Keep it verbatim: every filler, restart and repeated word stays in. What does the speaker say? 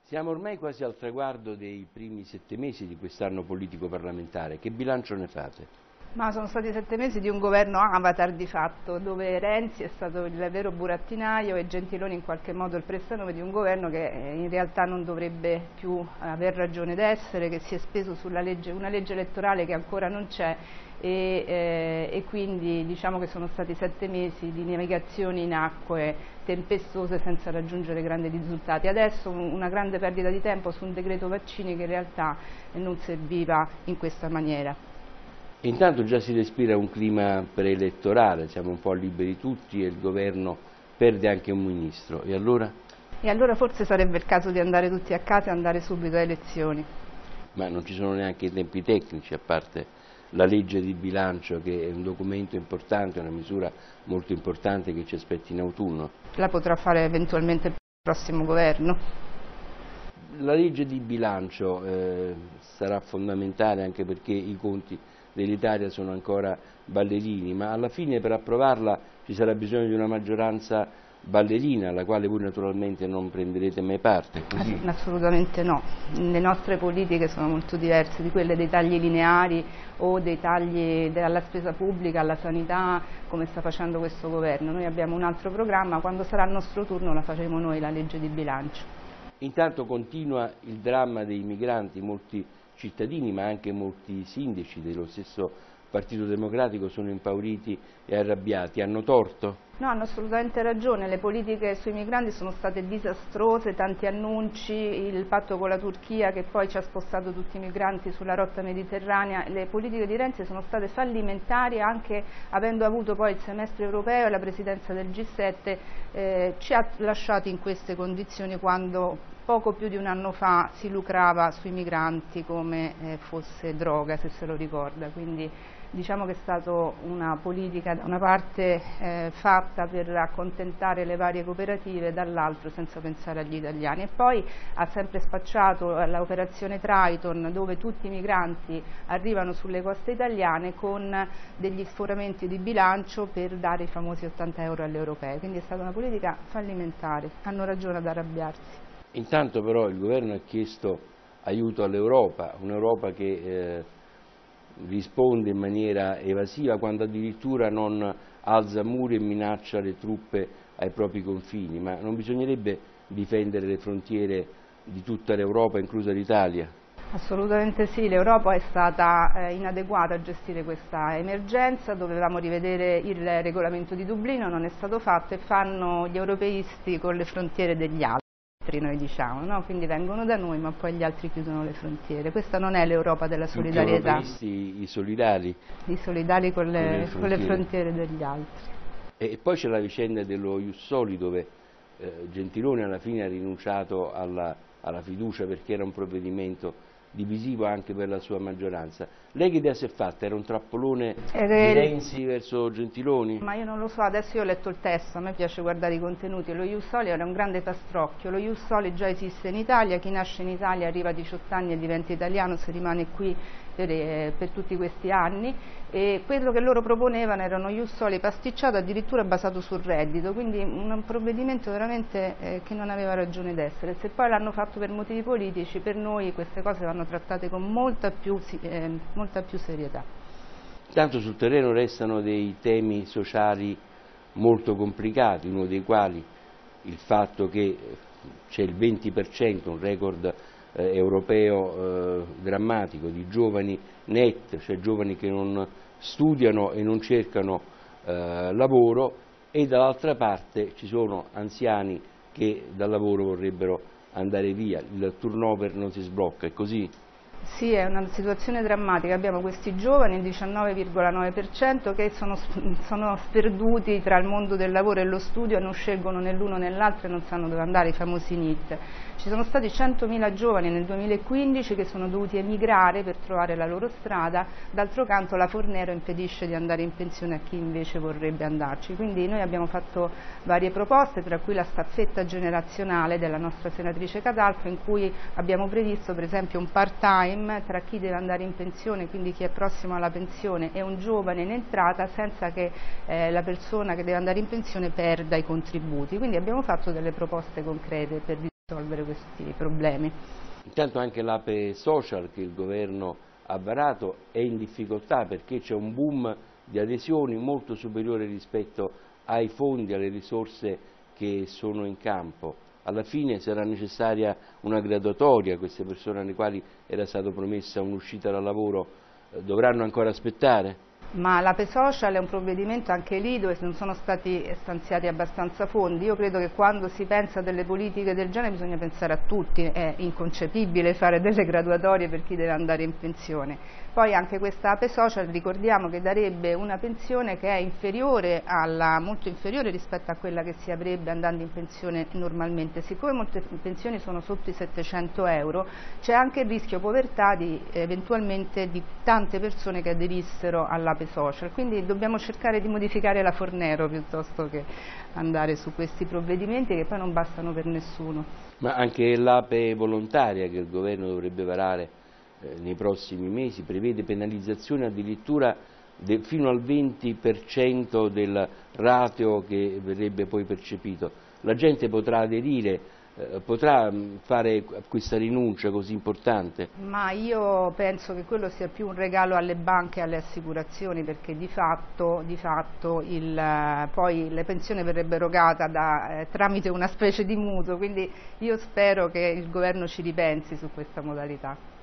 Siamo ormai quasi al traguardo dei primi sette mesi di quest'anno politico-parlamentare. Che bilancio ne fate? Ma sono stati sette mesi di un governo avatar di fatto, dove Renzi è stato il vero burattinaio e Gentiloni in qualche modo il prestanome di un governo che in realtà non dovrebbe più aver ragione d'essere, che si è speso sulla legge, una legge elettorale che ancora non c'è e, eh, e quindi diciamo che sono stati sette mesi di navigazioni in acque tempestose senza raggiungere grandi risultati. Adesso una grande perdita di tempo su un decreto vaccini che in realtà non serviva in questa maniera. Intanto già si respira un clima preelettorale, siamo un po' liberi tutti e il governo perde anche un ministro. E allora? E allora forse sarebbe il caso di andare tutti a casa e andare subito a elezioni. Ma non ci sono neanche i tempi tecnici, a parte la legge di bilancio che è un documento importante, una misura molto importante che ci aspetta in autunno. La potrà fare eventualmente il prossimo governo. La legge di bilancio eh, sarà fondamentale anche perché i conti dell'Italia sono ancora ballerini, ma alla fine per approvarla ci sarà bisogno di una maggioranza ballerina, alla quale voi naturalmente non prenderete mai parte. Così? Assolutamente no, le nostre politiche sono molto diverse di quelle dei tagli lineari o dei tagli alla spesa pubblica, alla sanità, come sta facendo questo governo. Noi abbiamo un altro programma, quando sarà il nostro turno la faremo noi la legge di bilancio. Intanto continua il dramma dei migranti, molti cittadini ma anche molti sindaci dello stesso Partito Democratico sono impauriti e arrabbiati, hanno torto? No, hanno assolutamente ragione, le politiche sui migranti sono state disastrose, tanti annunci, il patto con la Turchia che poi ci ha spostato tutti i migranti sulla rotta mediterranea, le politiche di Renzi sono state fallimentari anche avendo avuto poi il semestre europeo e la presidenza del G sette, eh, ci ha lasciati in queste condizioni quando poco più di un anno fa si lucrava sui migranti come eh, fosse droga, se se lo ricorda, quindi diciamo che è stata una politica da una parte eh, fatta per accontentare le varie cooperative, dall'altro senza pensare agli italiani, e poi ha sempre spacciato l'operazione Triton dove tutti i migranti arrivano sulle coste italiane con degli sforamenti di bilancio per dare i famosi ottanta euro alle europee, quindi è stata una politica fallimentare, hanno ragione ad arrabbiarsi. Intanto però il governo ha chiesto aiuto all'Europa, un'Europa che eh, risponde in maniera evasiva quando addirittura non alza muri e minaccia le truppe ai propri confini, ma non bisognerebbe difendere le frontiere di tutta l'Europa, inclusa l'Italia? Assolutamente sì, l'Europa è stata eh, inadeguata a gestire questa emergenza, dovevamo rivedere il regolamento di Dublino, non è stato fatto e fanno gli europeisti con le frontiere degli altri. Noi diciamo, no? Quindi vengono da noi ma poi gli altri chiudono le frontiere. Questa non è l'Europa della solidarietà. I, i solidari. I solidari con le, con le, frontiere. con le frontiere degli altri. E, e poi c'è la vicenda dello Ius Soli dove eh, Gentiloni alla fine ha rinunciato alla, alla fiducia perché era un provvedimento divisivo anche per la sua maggioranza. Lei che idea si è fatta? Era un trappolone di Renzi verso Gentiloni? Ma io non lo so, adesso io ho letto il testo, a me piace guardare i contenuti. Lo Ius Soli era un grande pastrocchio, lo Ius Soli già esiste in Italia, chi nasce in Italia arriva a diciotto anni e diventa italiano se rimane qui per, eh, per tutti questi anni, e quello che loro proponevano era uno Ius Soli pasticciato, addirittura basato sul reddito, quindi un provvedimento veramente eh, che non aveva ragione d'essere. Se poi l'hanno fatto per motivi politici, per noi queste cose vanno trattate con molta più, eh, molta più serietà. Tanto sul terreno restano dei temi sociali molto complicati, uno dei quali il fatto che c'è il venti per cento, un record eh, europeo eh, drammatico di giovani net, cioè giovani che non studiano e non cercano eh, lavoro, e dall'altra parte ci sono anziani che dal lavoro vorrebbero andare via, il turnover non si sblocca, è così? Sì, è una situazione drammatica, abbiamo questi giovani, il diciannove virgola nove per cento, che sono, sono sperduti tra il mondo del lavoro e lo studio, non scelgono né l'uno né l'altro e non sanno dove andare, i famosi N I T. Ci sono stati centomila giovani nel duemilaquindici che sono dovuti emigrare per trovare la loro strada, d'altro canto la Fornero impedisce di andare in pensione a chi invece vorrebbe andarci, quindi noi abbiamo fatto varie proposte, tra cui la staffetta generazionale della nostra senatrice Catalfo, in cui abbiamo previsto per esempio un part-time tra chi deve andare in pensione, quindi chi è prossimo alla pensione, e un giovane in entrata, senza che eh, la persona che deve andare in pensione perda i contributi. Quindi abbiamo fatto delle proposte concrete per risolvere questi problemi. Intanto anche l'Ape Social che il governo ha varato è in difficoltà perché c'è un boom di adesioni molto superiore rispetto ai fondi, alle risorse che sono in campo. Alla fine sarà necessaria una graduatoria, queste persone alle quali era stata promessa un'uscita dal lavoro eh, dovranno ancora aspettare? Ma l'Ape Social è un provvedimento anche lì dove non sono stati stanziati abbastanza fondi. Io credo che quando si pensa a delle politiche del genere bisogna pensare a tutti, è inconcepibile fare delle graduatorie per chi deve andare in pensione. Poi anche questa Ape Social ricordiamo che darebbe una pensione che è inferiore alla, molto inferiore rispetto a quella che si avrebbe andando in pensione normalmente. Siccome molte pensioni sono sotto i settecento euro c'è anche il rischio povertà di, eventualmente di tante persone che aderissero all'Ape Social, quindi dobbiamo cercare di modificare la Fornero piuttosto che andare su questi provvedimenti che poi non bastano per nessuno. Ma anche l'Ape volontaria che il governo dovrebbe varare eh, nei prossimi mesi prevede penalizzazioni addirittura de, fino al venti per cento del rateo che verrebbe poi percepito. La gente potrà aderire, eh, potrà fare questa rinuncia così importante? Ma io penso che quello sia più un regalo alle banche e alle assicurazioni, perché di fatto, di fatto il, poi le pensioni verrebbe erogata da, eh, tramite una specie di mutuo, quindi io spero che il governo ci ripensi su questa modalità.